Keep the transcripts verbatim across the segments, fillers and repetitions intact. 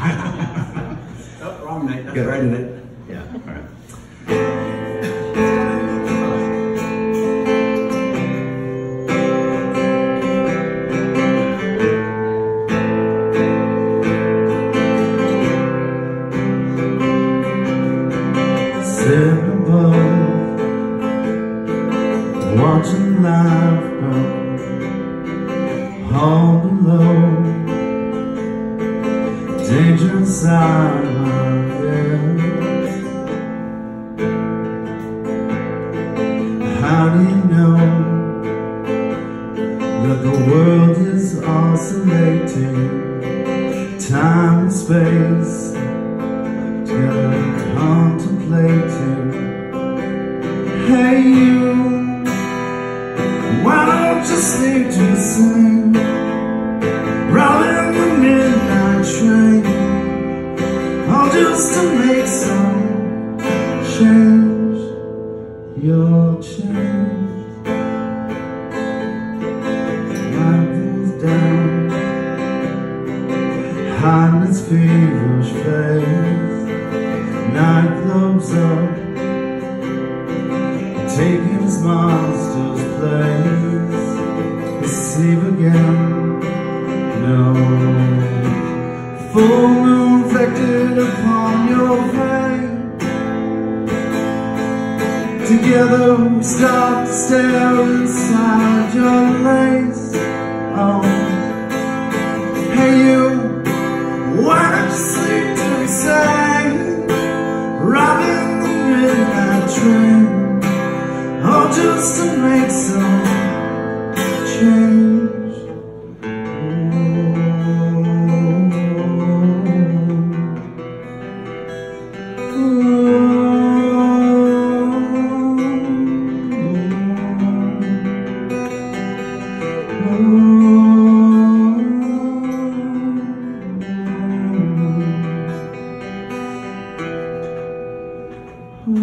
Oh, wrong night. That's Good. right in it. Yeah, all right. Sit above, watching life go, all below, danger inside my head. How do you know that the world is oscillating, time and space together contemplating? Hey you, why don't you sleep to sing, riding the midnight train, all just to make some change, your change. Light goes down, hiding its feverish face, night glows up, taking his master's place. Receive again, no. Full moon reflected upon your face. Together we start to stare inside your lace. Oh, hey you, why don't you sleep till we sang, riding the midnight train, oh, just to make some change. Ooh. Ooh. Ooh.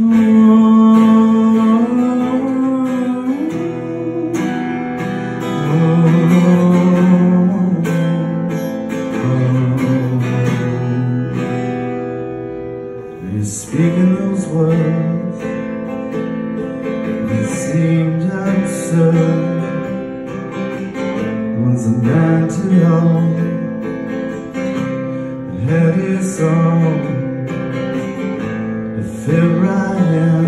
Speaking those words that seemed absurd. Once a man too young had his song, it fit right in.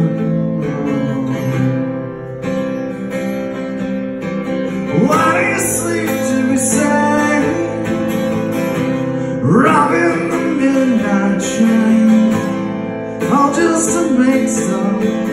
Why do you sleep till we sang, robbing the midnight train, all just to make some